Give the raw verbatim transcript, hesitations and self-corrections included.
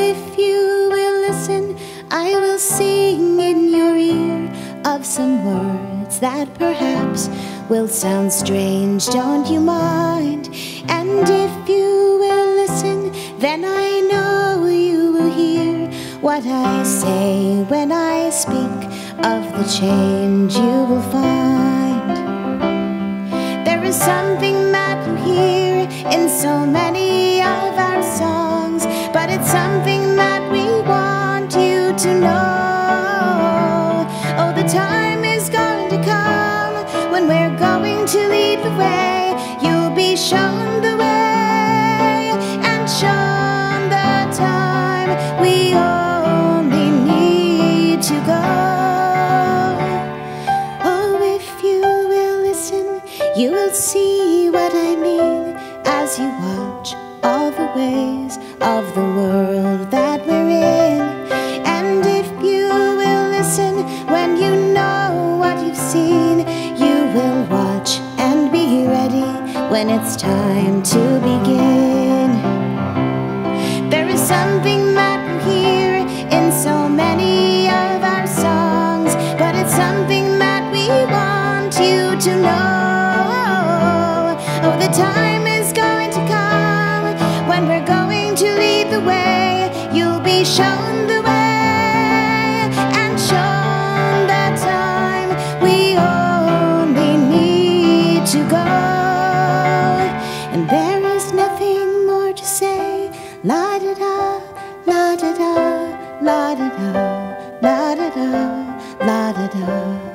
if you will listen, I will sing in your ear of some words that perhaps will sound strange, don't you mind? And if you will listen, then I know you will hear what I say when I speak of the change you will find. There is something that you hear in so many of our songs, but it's something that we want you to know. Oh, the time is going to come when we're going to lead the way. You'll be shown the way and shown the time. We only need to go. Oh, if you will listen, you will see what I mean as you watch all the ways of the world that we're in. And if you will listen, when you know what you've seen, you will watch and be ready when it's time to begin. There is something that you hear in so many of our songs, but it's something that we want you to know. Oh, the time is going to come when we're going to lead the way. You'll be shown the way and shown the time. We only need to go. And there is nothing more to say. La da da, la da da, la da da, la da da, la da da.